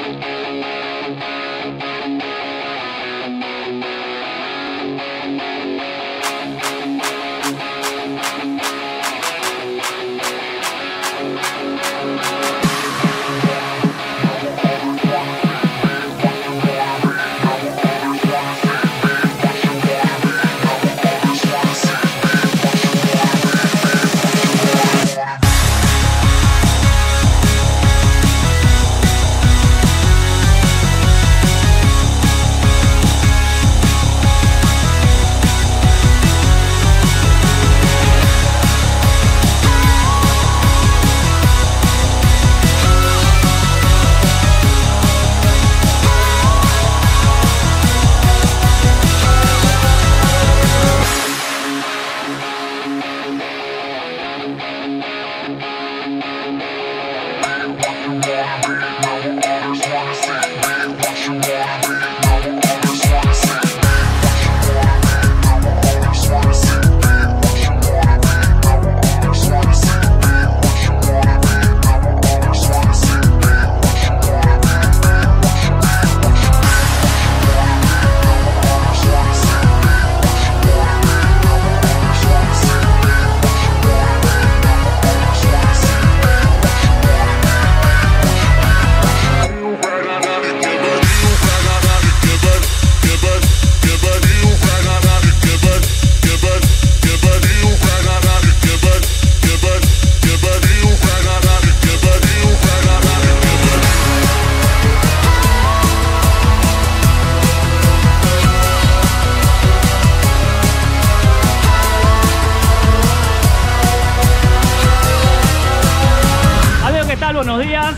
Buenos días,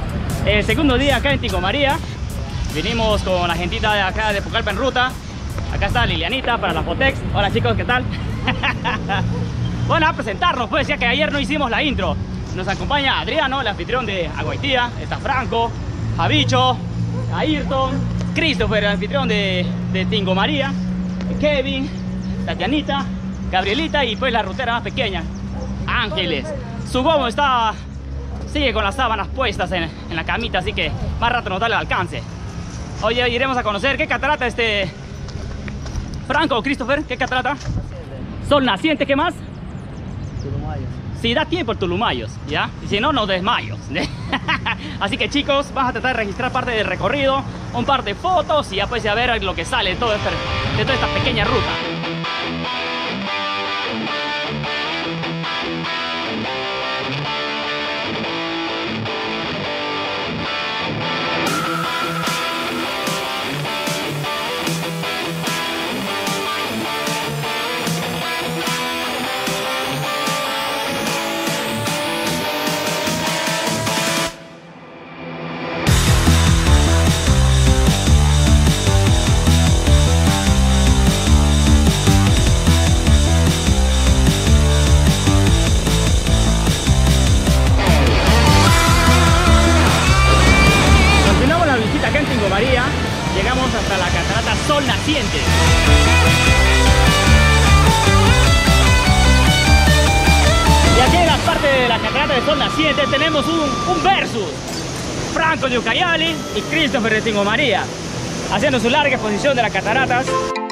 el segundo día acá en Tingo María. Vinimos con la gentita de acá de Pucallpa en ruta. Acá está Lilianita para la Fotex. Hola chicos, ¿qué tal? Bueno, a presentarnos pues, ya que ayer no hicimos la intro. Nos acompaña Adriano, el anfitrión de Aguaitía. Está Franco, Javicho, Ayrton, Christopher, el anfitrión de Tingo María, Kevin, Tatianita, Gabrielita y pues la rutera más pequeña, Ángeles. Su gomo sigue con las sábanas puestas en la camita, así que más rato nos da el alcance. Hoy iremos a conocer qué catarata Franco o Christopher, ¿qué catarata? Sol Naciente, ¿qué más? Tulumayos. Si da tiempo, Tulumayos, ¿ya? Y si no, nos desmayos. Así que chicos, vamos a tratar de registrar parte del recorrido, un par de fotos y ya pues a ver lo que sale de toda esta pequeña ruta. María, llegamos hasta la catarata Sol Naciente. Y aquí en la parte de la catarata de Sol Naciente tenemos un versus. Franco de Ucayali y Christopher de Tingo María, haciendo su larga exposición de las cataratas.